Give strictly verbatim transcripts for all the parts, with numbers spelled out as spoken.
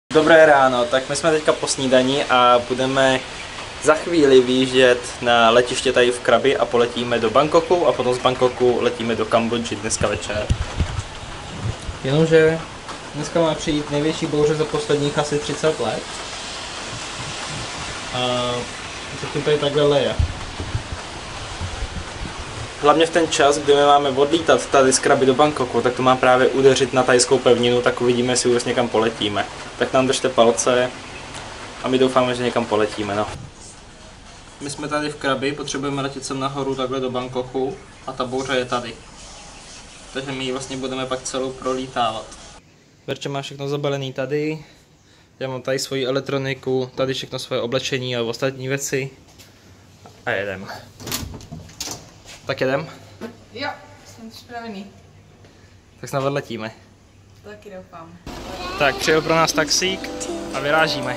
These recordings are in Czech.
Dobré ráno, tak my jsme teďka po snídani a budeme za chvíli výjíždět na letiště tady v Krabi a poletíme do Bangkoku a potom z Bangkoku letíme do Kambodži dneska večer. Jenomže dneska má přijít největší bouře za posledních asi třicet let a zatím tady takhle leje. Hlavně v ten čas, kdy my máme odlítat tady z Krabi do Bangkoku, tak to má právě udeřit na thajskou pevninu, tak uvidíme, jestli vůbec někam poletíme. Tak nám držte palce a my doufáme, že někam poletíme, no. My jsme tady v Krabi, potřebujeme letět sem nahoru takhle do Bangkoku a ta bouře je tady. Takže my ji vlastně budeme pak celou prolítávat. Verča má všechno zabalený tady, já mám tady svoji elektroniku, tady všechno svoje oblečení a ostatní věci a jedem. Tak jedem? Jo, jsem připravený. Tak snad odletíme. Taky doufám. Tak přijel pro nás taxík a vyrážíme.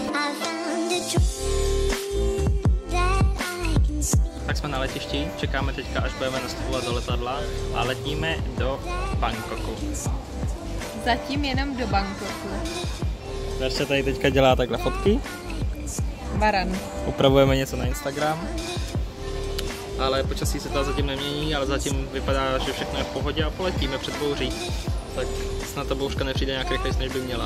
Tak jsme na letišti, čekáme teďka, až budeme nastupovat do letadla a letíme do Bangkoku. Zatím jenom do Bangkoku. Verča tady teďka dělá takhle fotky. Baran. Upravujeme něco na Instagram. Ale počasí se to zatím nemění, ale zatím vypadá, že všechno je v pohodě a poletíme před bouří. Tak snad ta bouřka nepřijde nějak rychleji, než by měla.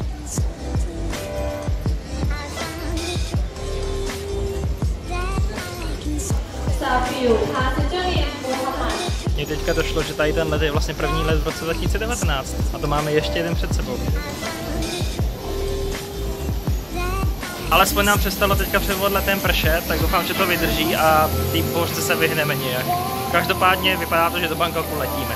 Mně teďka došlo, že tady ten let je vlastně první let v roce dva tisíce devatenáct a to máme ještě jeden před sebou. Alespoň nám přestalo teďka před odletem pršet, tak doufám, že to vydrží a té bouřce se vyhneme nějak. Každopádně vypadá to, že do Bangkoku letíme.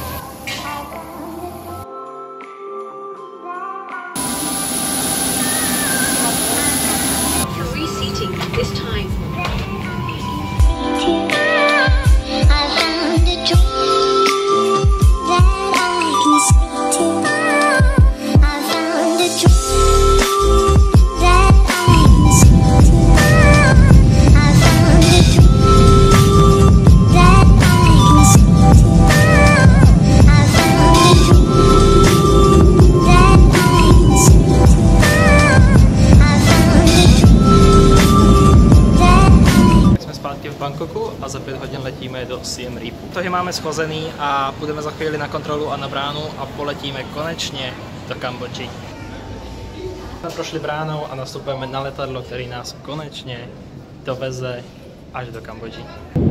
Bangkoku a za pět hodin letíme do Siem Reapu. Takže máme schozený a půjdeme za chvíli na kontrolu a na bránu a poletíme konečně do Kambodži. Jsme prošli bránou a nastupujeme na letadlo, který nás konečně doveze až do Kambodži.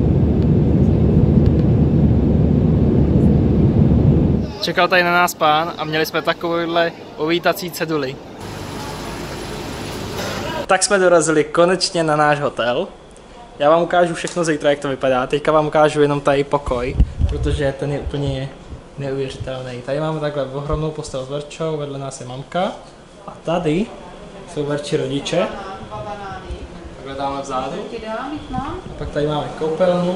Čekal tady na nás pán a měli jsme takovouhle uvítací ceduli. Tak jsme dorazili konečně na náš hotel. Já vám ukážu všechno zítra, jak to vypadá. Teďka vám ukážu jenom tady pokoj, protože ten je úplně neuvěřitelný. Tady máme takhle ohromnou postel s Verčou, vedle nás je mamka a tady jsou Verči rodiče. Takhle dáme vzadu. A pak tady máme koupelnu.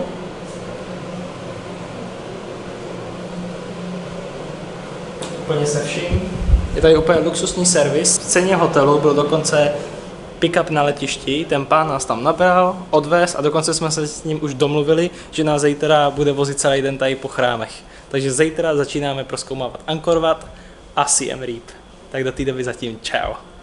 Úplně se vším. Je tady úplně luxusní servis. V ceně hotelu byl dokonce pick-up na letišti, ten pán nás tam nabral, odvez a dokonce jsme se s ním už domluvili, že nás zítra bude vozit celý den tady po chrámech. Takže zítra začínáme prozkoumávat Angkor Wat a Siem Reap. Tak do té doby zatím čau.